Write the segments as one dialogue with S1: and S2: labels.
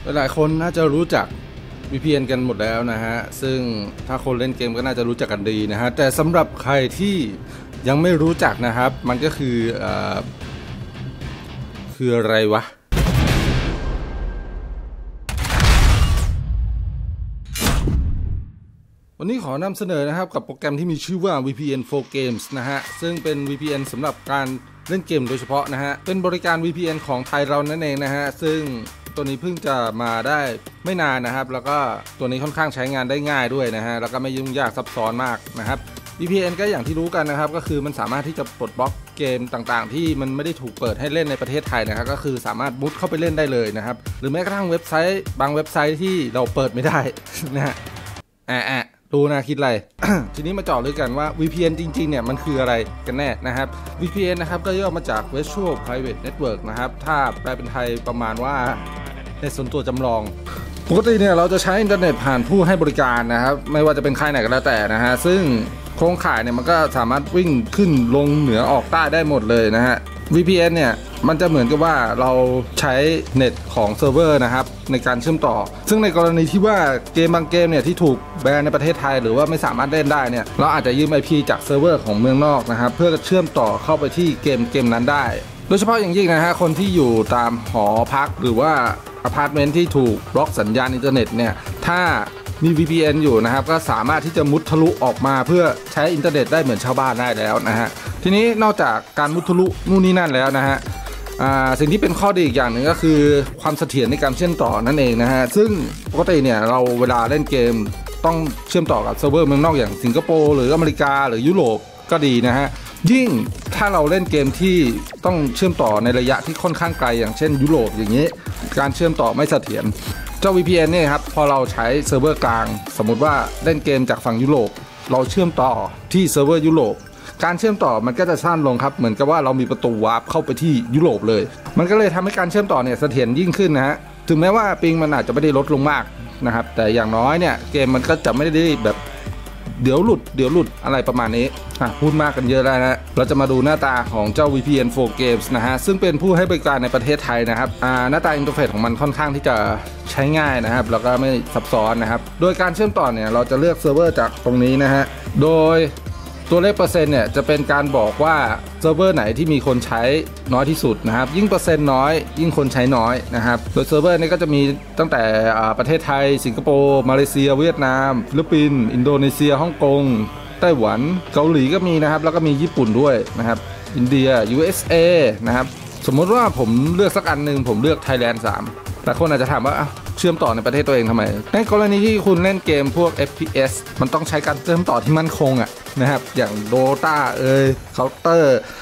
S1: หลายคนน่าจะรู้จัก VPN กันหมดแล้วนะฮะซึ่งถ้าคนเล่นเกมก็น่าจะรู้จักกันดีนะฮะแต่สำหรับใครที่ยังไม่รู้จักนะครับมันก็คืออะไรวะวันนี้ขอนำเสนอนะครับกับโปรแกรมที่มีชื่อว่า VPN for Games นะฮะซึ่งเป็น VPN สำหรับการเล่นเกมโดยเฉพาะนะฮะเป็นบริการ VPN ของไทยเรานั่นเองนะฮะซึ่งตัวนี้เพิ่งจะมาได้ไม่นานนะครับแล้วก็ตัวนี้ค่อนข้างใช้งานได้ง่ายด้วยนะฮะแล้วก็ไม่ยุ่งยากซับซ้อนมากนะครับ VPN ก็อย่างที่รู้กันนะครับก็คือมันสามารถที่จะปลดบล็อกเกมต่างๆที่มันไม่ได้ถูกเปิดให้เล่นในประเทศไทยนะครับก็คือสามารถมุดเข้าไปเล่นได้เลยนะครับหรือแม้กระทั่งเว็บไซต์บางเว็บไซต์ที่เราเปิดไม่ได้นะฮะดูนะคิดอะไร ทีนี้มาเจาะลึกกันว่า VPN จริงๆเนี่ยมันคืออะไรกันแน่นะครับ VPN นะครับก็ย่อมาจาก Virtual Private Network นะครับถ้าแปลเป็นไทยประมาณว่าในส่วนตัวจำลองปกติเนี่ยเราจะใช้อินเทอร์เน็ตผ่านผู้ให้บริการนะครับไม่ว่าจะเป็นค่ายไหนก็แล้วแต่นะฮะซึ่งโครงข่ายเนี่ยมันก็สามารถวิ่งขึ้นลงเหนือออกใต้ได้หมดเลยนะฮะ VPN เนี่ยมันจะเหมือนกับว่าเราใช้เน็ตของเซิร์ฟเวอร์นะครับในการเชื่อมต่อซึ่งในกรณีที่ว่าเกมบางเกมเนี่ยที่ถูกแบนในประเทศไทยหรือว่าไม่สามารถเล่นได้เนี่ยเราอาจจะยืม IP จากเซิร์ฟเวอร์ของเมืองนอกนะครับเพื่อเชื่อมต่อเข้าไปที่เกมนั้นได้โดยเฉพาะอย่างยิ่งนะฮะคนที่อยู่ตามหอพักหรือว่าอพาร์ตเมนต์ที่ถูกบล็อกสัญญาณอินเทอร์เน็ตเนี่ยถ้ามี VPN อยู่นะครับก็สามารถที่จะมุดทะลุออกมาเพื่อใช้อินเทอร์เน็ตได้เหมือนชาวบ้านได้แล้วนะฮะทีนี้นอกจากการมุดทะลุนู่นนี่นั่นแล้วนะฮะสิ่งที่เป็นข้อดีอีกอย่างหนึ่งก็คือความเสถียรในการเชื่อมต่อนั่นเองนะฮะซึ่งปกติเนี่ยเราเวลาเล่นเกมต้องเชื่อมต่อกับเซิร์ฟเวอร์เมืองนอกอย่างสิงคโปร์หรืออเมริกาหรือยุโรปก็ดีนะฮะยิ่งถ้าเราเล่นเกมที่ต้องเชื่อมต่อในระยะที่ค่อนข้างไกลอย่างเช่นยุโรปอย่างนี้การเชื่อมต่อไม่เสถียรเจ้า VPN เนี่ยครับพอเราใช้เซิร์ฟเวอร์กลางสมมุติว่าเล่นเกมจากฝั่งยุโรปเราเชื่อมต่อที่เซิร์ฟเวอร์ยุโรปการเชื่อมต่อมันก็จะสั้นลงครับเหมือนกับว่าเรามีประตูวาร์ปเข้าไปที่ยุโรปเลยมันก็เลยทำให้การเชื่อมต่อเนี่ยเสถียรยิ่งขึ้นนะฮะถึงแม้ว่าปิงมันอาจจะไม่ได้ลดลงมากนะครับแต่อย่างน้อยเนี่ยเกมมันก็จะไม่ได้แบบเดี๋ยวหลุดอะไรประมาณนี้พูดมากกันเยอะแล้วนะเราจะมาดูหน้าตาของเจ้า VPN for Games นะฮะซึ่งเป็นผู้ให้บริการในประเทศไทยนะครับหน้าตาอินเทอร์เฟซของมันค่อนข้างที่จะใช้ง่ายนะครับแล้วก็ไม่ซับซ้อนนะครับโดยการเชื่อมต่อเนี่ยเราจะเลือกเซิร์ฟเวอร์จากตรงนี้นะฮะโดยตัวเลขเปอร์เซ็นต์เนี่ยจะเป็นการบอกว่าเซิร์ฟเวอร์ไหนที่มีคนใช้น้อยที่สุดนะครับยิ่งเปอร์เซ็นต์น้อยยิ่งคนใช้น้อยนะครับโดยเซิร์ฟเวอร์นี้ก็จะมีตั้งแต่ประเทศไทยสิงคโปร์มาเลเซียเวียดนามฟิลิปปินส์อินโดนีเซียฮ่องกงไต้หวันเกาหลีก็มีนะครับแล้วก็มีญี่ปุ่นด้วยนะครับอินเดีย USA นะครับสมมติว่าผมเลือกสักอันหนึ่งผมเลือก Thailand 3แต่คนอาจจะถามว่าเชื่อมต่อในประเทศตัวเองทำไมในกรณีที่คุณเล่นเกมพวก FPS มันต้องใช้การเชื่อมต่อที่มั่นคงนะครับอย่าง Dota Counter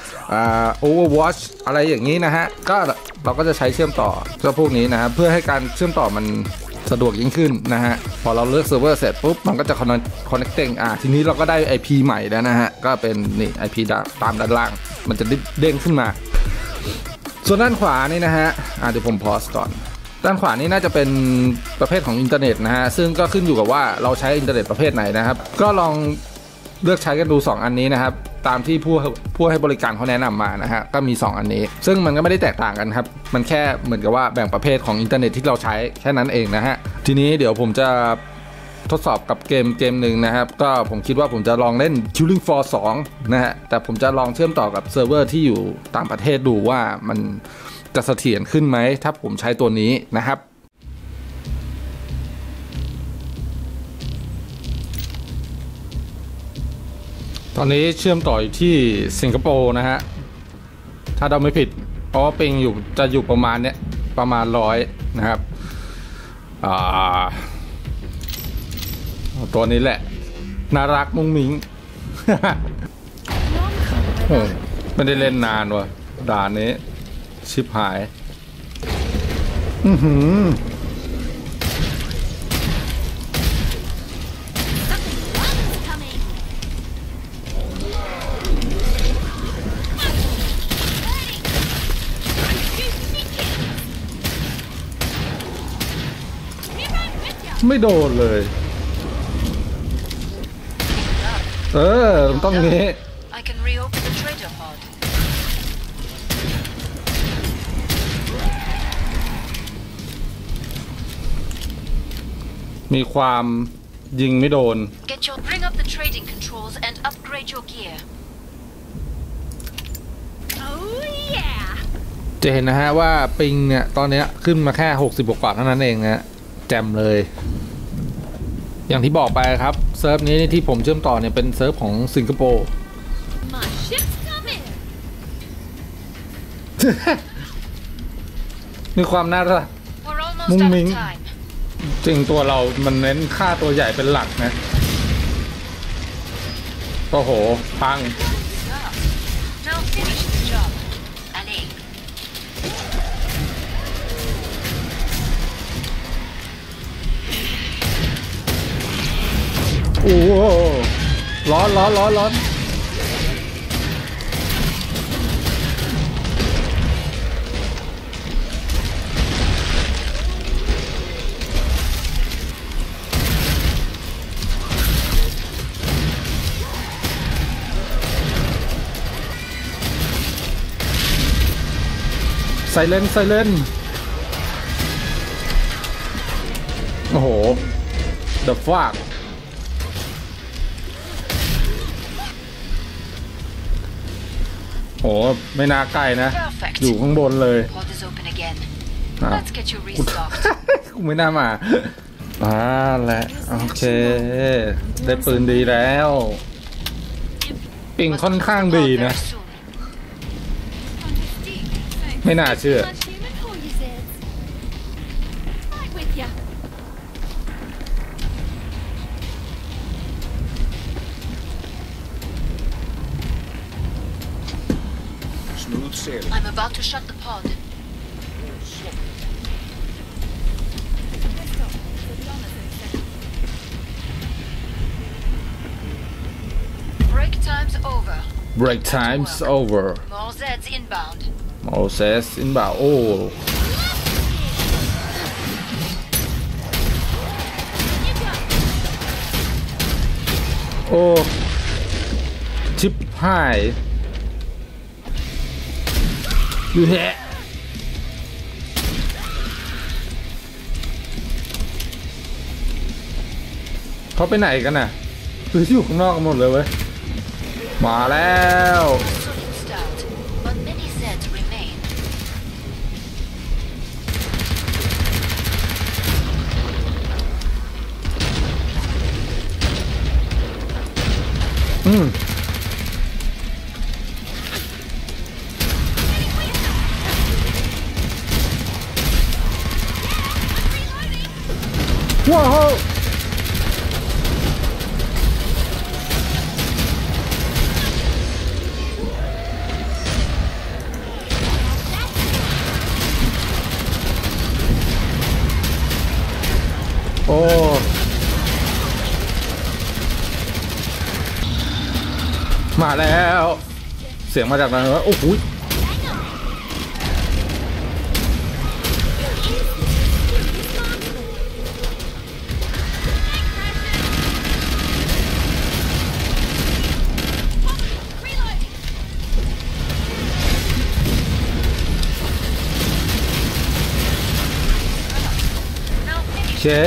S1: Overwatch อะไรอย่างนี้นะฮะก็เราก็จะใช้เชื่อมต่อเจ้าพวกนี้นะครับเพื่อให้การเชื่อมต่อมันสะดวกยิ่งขึ้นนะฮะพอเราเลือกเซิร์ฟเวอร์เสร็จปุ๊บมันก็จะ connecting ทีนี้เราก็ได้ IP ใหม่แล้วนะฮะก็เป็นนี่ IP ตามด้านล่างมันจะเด้งขึ้นมาส่วนด้านขวานี่นะฮะเดี๋ยวผมพอสก่อนด้านขวานี่น่าจะเป็นประเภทของอินเทอร์เน็ตนะฮะซึ่งก็ขึ้นอยู่กับว่าเราใช้อินเทอร์เน็ตประเภทไหนนะครับก็ลองเลือกใช้กันดู2อันนี้นะครับตามที่ผู้ให้บริการเขาแนะนำมานะฮะก็มี2อันนี้ซึ่งมันก็ไม่ได้แตกต่างกันครับมันแค่เหมือนกับว่าแบ่งประเภทของอินเทอร์เน็ตที่เราใช้แค่นั้นเองนะฮะทีนี้เดี๋ยวผมจะทดสอบกับเกมหนึ่งนะครับก็ผมคิดว่าผมจะลองเล่น Killing Floor 2นะฮะแต่ผมจะลองเชื่อมต่อกับเซิร์ฟเวอร์ที่อยู่ต่างประเทศดูว่ามันจะเสถียรขึ้นไหมถ้าผมใช้ตัวนี้นะครับตอนนี้เชื่อมต่ออยู่ที่สิงคโปร์นะฮะถ้าเราไม่ผิดเพราะว่าปิงจะอยู่ประมาณเนี้ยประมาณ100นะครับตัวนี้แหละน่ารักมุ้งมิ้ง ไม่ได้เล่นนานว่ะด่านนี้ชิบหายไม่โดนเลยต้องงี้มีความยิงไม่โดน
S2: Bring up the trading controls and upgrade your gear. Oh yeah.
S1: จะเห็นนะฮะว่าปิงเนี่ยตอนนี้ขึ้นมาแค่60กว่าเท่านั้นเองนะแจ่มเลยอย่างที่บอกไปครับเซิร์ฟนี้ที่ผมเชื่อมต่อเนี่ยเป็นเซิร์ฟของสิงคโปร์ มีความน่ารักมุ้งมิ้งจริงตัวเรามันเน้นค่าตัวใหญ่เป็นหลักนะโอ้โหพังโอ้ร้อนไซเลนโอ้โห The fuck โอ้ไม่น่าใกล้นะอยู่ข้างบนเลยกูไม่น่ามาแหละโอเคได้ปืนดีแล้วปิงค่อนข้างดีนะไม่น่าเชื่อ
S2: I'm about to shut the pod. Break time's over.
S1: Break time's over.
S2: More Zeds inbound.
S1: More Zeds inbound. โอ้ชิบหายอยู่แฮะเขาไปไหนกันน่ะคืออยู่ข้างนอกกันหมดเลยเว้ยมาแล้วว้าวโอ้มาแล้วเสียงมาจากไหนวะโอ้โหเช่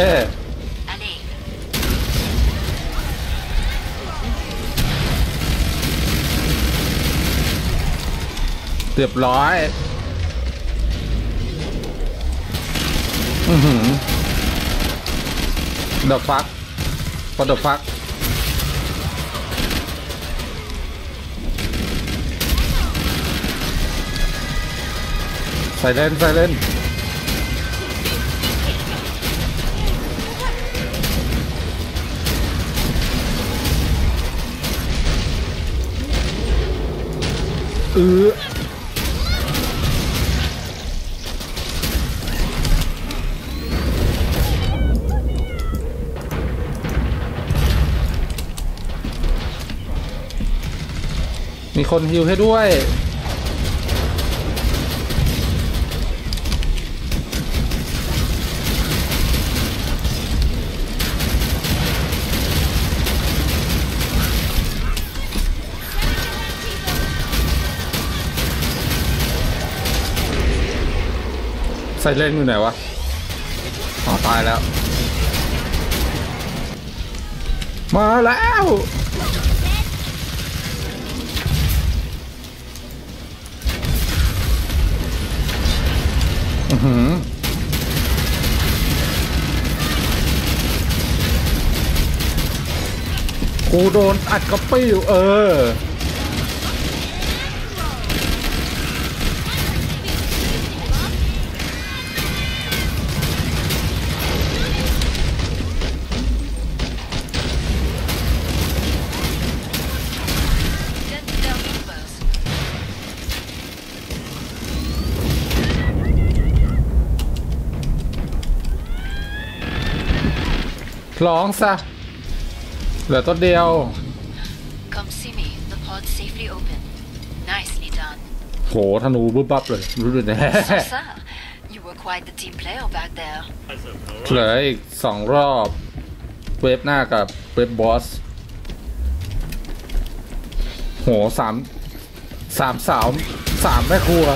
S1: เรียบร้อยThe fuck What the fuck ไซเลนมีคนฮิวให้ด้วยไซเลนอยู่ไหนวะอ๋อตายแล้วมาแล้วกูโดนอัดกระปิ้วร้องซะเหลือตัวเดียว
S2: Come see me. The pod's safely open. Nicely done.
S1: โหธนูบึ้บบับเลยรู้ด้วยแน่
S2: So, sir, you were quite the team player back there.
S1: เหลืออีก2 รอบเวฟหน้ากับเวฟบอสโหสามสาว3 แม่ครัว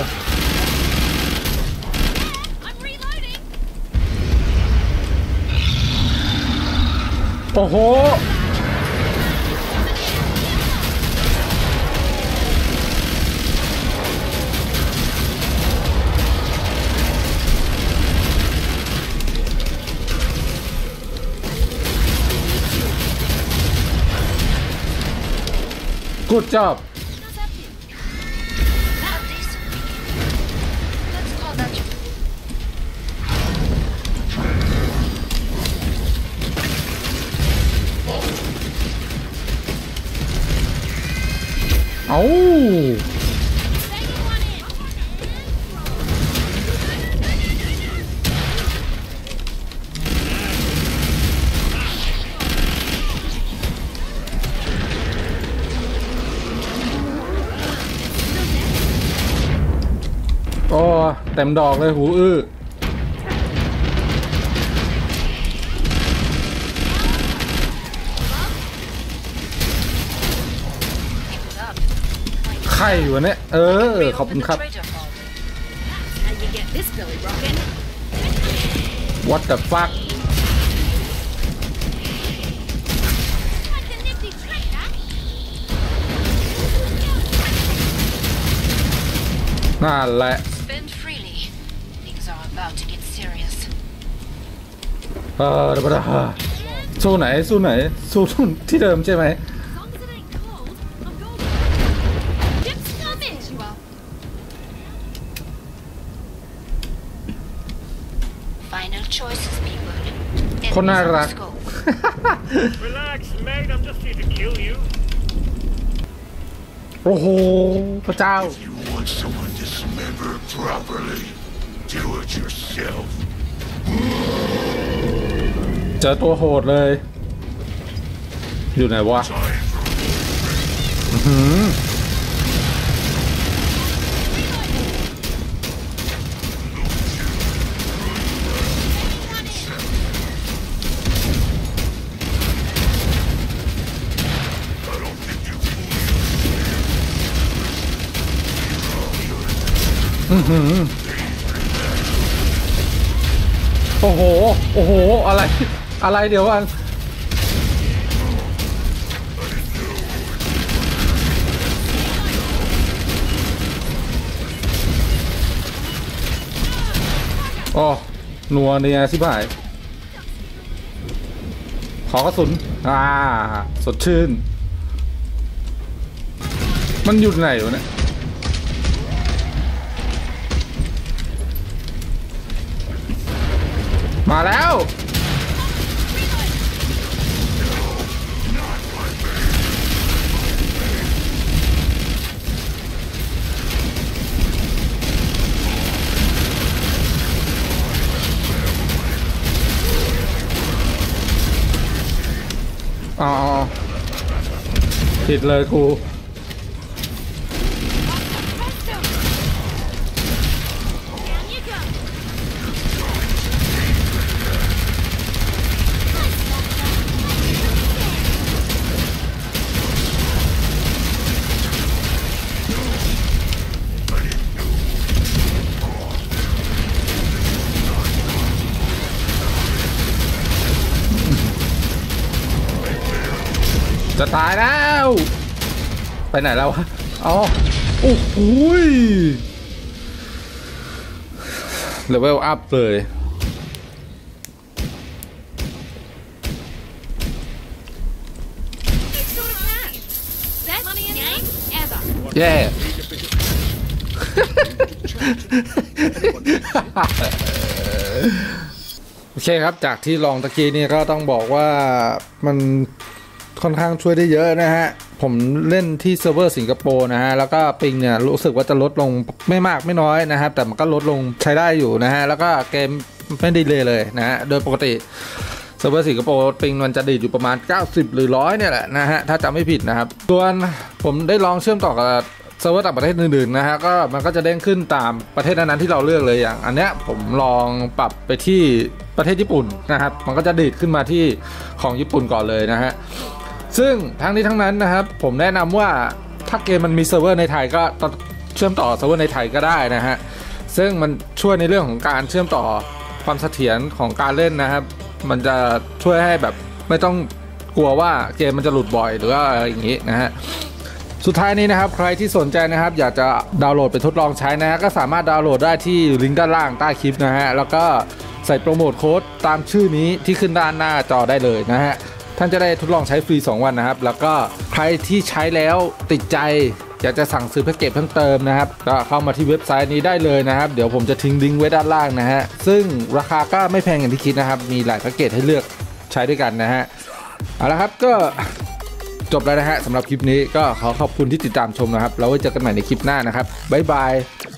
S1: โอ้โหGood job.
S2: Let's call that your...
S1: เอ้าโอ้เต็มดอกเลยหูอื้อใครวะเนี่ยขอบคุณครับ What the fuck นั่นแหละ
S2: Spend freely. Things are about to get serious.
S1: เดี๋ยวสู้ไหนสู้ที่เดิมใช่ไหม
S2: Final choices, people.
S1: คนน่ารัก
S3: Relax, mate. I'm just here to kill you.
S1: โอ้โหพระเจ้า
S4: If you want someone dismembered properly, do it yourself.
S1: เจอตัวโหดเลยอยู่ไหนวะโอ้โหอะไรเดี๋ยวกันอ๋อนัวเนี่ยสิบ่ายขอกระสุนสดชื่นมันหยุดไหนวะเนี่ยมาแล้วผิดเลยกูจะตายแล้วไปไหนแล้ววะอ๋อโอ้โหเลเวลอัพเลย แย่ โอเคครับจากที่ลองตะกี้นี่ก็ต้องบอกว่ามันค่อนข้างช่วยได้เยอะนะฮะผมเล่นที่เซิร์ฟเวอร์สิงคโปร์นะฮะแล้วก็ปิงเนี่ยรู้สึกว่าจะลดลงไม่มากไม่น้อยนะครับแต่มันก็ลดลงใช้ได้อยู่นะฮะแล้วก็เกมไม่ดีเลยนะฮะโดยปกติเซิร์ฟเวอร์สิงคโปร์ปิงมันจะดีดอยู่ประมาณ90หรือ100เนี่ยแหละนะฮะถ้าจำไม่ผิดนะครับส่วนผมได้ลองเชื่อมต่อกับเซิร์ฟเวอร์ต่างประเทศอื่นๆนะฮะก็มันก็จะเด้งขึ้นตามประเทศนั้นๆที่เราเลือกเลยอย่างอันเนี้ยผมลองปรับไปที่ประเทศญี่ปุ่นนะครับมันก็จะดีดขึ้นมาที่ของญี่ปุ่นก่อนเลยนะฮะซึ่งทั้งนี้ทั้งนั้นนะครับผมแนะนำว่าถ้าเกมมันมีเซิร์ฟเวอร์ในไทยก็เชื่อมต่อเซิร์ฟเวอร์ในไทยก็ได้นะฮะซึ่งมันช่วยในเรื่องของการเชื่อมต่อความเสถียรของการเล่นนะครับมันจะช่วยให้แบบไม่ต้องกลัวว่าเกมมันจะหลุดบ่อยหรือว่าอะไรอย่างนี้นะฮะสุดท้ายนี้นะครับใครที่สนใจนะครับอยากจะดาวน์โหลดไปทดลองใช้นะฮะก็สามารถดาวน์โหลดได้ที่ลิงก์ด้านล่างใต้คลิปนะฮะแล้วก็ใส่โปรโมทโค้ดตามชื่อนี้ที่ขึ้นด้านหน้าจอได้เลยนะฮะท่านจะได้ทดลองใช้ฟรี2วันนะครับแล้วก็ใครที่ใช้แล้วติดใจอยากจะสั่งซื้อแพ็กเกจเพิ่มเติมนะครับก็เข้ามาที่เว็บไซต์นี้ได้เลยนะครับเดี๋ยวผมจะทิ้งลิงก์ไว้ด้านล่างนะฮะซึ่งราคาก็ไม่แพงอย่างที่คิดนะครับมีหลายแพ็กเกจให้เลือกใช้ด้วยกันนะฮะเอาละครับก็จบแล้วนะฮะสำหรับคลิปนี้ก็ขอขอบคุณที่ติดตามชมนะครับเราไว้เจอกันใหม่ในคลิปหน้านะครับบ๊ายบาย